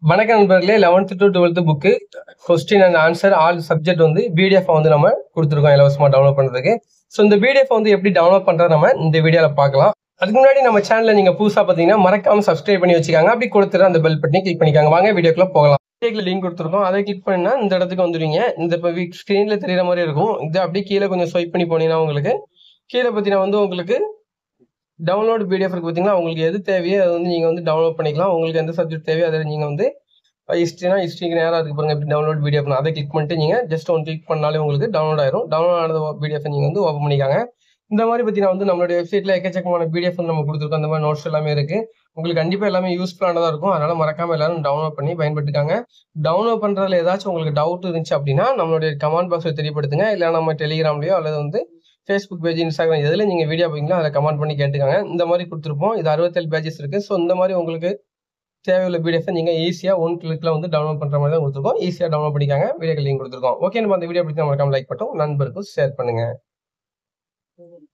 வணக்கம் நண்பர்களே 11th to 12th book question and answer all subject வந்து பிடிஎஃப் வந்து நம்ம கொடுத்துருக்கோம் இலவசமாக டவுன்லோட் பண்ணுறதுக்கு. ஸோ இந்த பிடிஎஃப் வந்து எப்படி டவுன்லோட் பண்ணுறது நம்ம இந்த வீடியோவில் பார்க்கலாம். அதுக்கு முன்னாடி நம்ம சேனலில் நீங்கள் புதுசாக பார்த்தீங்கன்னா மறக்காம சப்ஸ்கிரைப் பண்ணி வச்சுக்காங்க. அப்படி கொடுத்துட்டு அந்த பெல் பட்டனை கிளிக் பண்ணிக்காங்க. வாங்க வீடியோக்குள்ள போகலாம். வீடியோக்குள்ள லிங்க் கொடுத்துருக்கோம், அதை கிளிக் பண்ணா இந்த இடத்துக்கு வந்துடுவீங்க. இந்த இப்போ ஸ்க்ரீனில் தெரியுற மாதிரி இருக்கும். இது அப்படியே கீழே கொஞ்சம் ஸ்வைப் பண்ணி போனீங்கன்னா உங்களுக்கு கீழே பார்த்தீங்கன்னா வந்து உங்களுக்கு டவுன்லோட் பிடிஎஃப் இருக்கு. பார்த்தீங்களா, உங்களுக்கு எது தேவையோ அதை வந்து நீங்கள் வந்து டவுன்லோட் பண்ணிக்கலாம். உங்களுக்கு எந்த சப்ஜெக்ட் தேவையோ அதை நீங்கள் வந்து ஹிஸ்ட்ரிக்கு நேராக இருக்கு பாருங்க, இப்படி டவுன்லோட் பிடிஎஃப் அதை கிளிக் பண்ணிட்டு நீங்கள் ஜஸ்ட் ஒன் கிளிக் பண்ணாலே உங்களுக்கு டவுன்லோட் ஆயிரும். டவுன்லோட் ஆனது பிடிஎஃப் நீங்கள் வந்து ஓப்பன் பண்ணிக்காங்க. இந்த மாதிரி பார்த்தீங்கன்னா வந்து நம்மளுடைய வெப்சைட்டில் எக்கச்சக்கமான பிடிஎஃப் வந்து நம்ம கொடுத்துருக்கோம். அந்த மாதிரி நோட்ஸ் எல்லாமே இருக்கு. உங்களுக்கு கண்டிப்பாக எல்லாமே யூஸ்ஃபுல்லானதாக இருக்கும். அதனால மறக்காம எல்லாரும் டவுன்லோட் பண்ணி பயன்படுத்திக்காங்க. டவுன்லோட் பண்ணுறதுல ஏதாச்சும் உங்களுக்கு டவுட் இருந்துச்சு அப்படின்னா நம்மளுடைய கமெண்ட் பாக்ஸில் தெரியப்படுத்துங்க. இல்லை நம்ம டெலிகிராம்லையோ அல்லது வந்து ஃபேஸ்புக் பேஜ், இன்ஸ்டாகிராம் எதில் நீங்கள் வீடியோ பார்ப்பீங்களோ அதில் கமெண்ட் பண்ணி கேட்டுக்காங்க. இந்த மாதிரி கொடுத்துருப்போம். இது 67 பேஜஸ் இருக்குது. ஸோ இந்த மாதிரி உங்களுக்கு தேவையுள்ள பிடிஎஃப் நீங்கள் ஈஸியாக ஒன் கிளிக்கில் வந்து டவுன்லோட் பண்ணுற மாதிரி தான் கொடுத்துருக்கோம். ஈஸியாக டவுன்லோட் பண்ணிக்காங்க. வீடியோக்கு லிங்க் கொடுத்துருக்கோம். ஓகே, நம்ம அந்த வீடியோ பிடிச்சா மறக்காம லைக் பண்ணுறோம், நண்பருக்கும் ஷேர் பண்ணுங்கள்.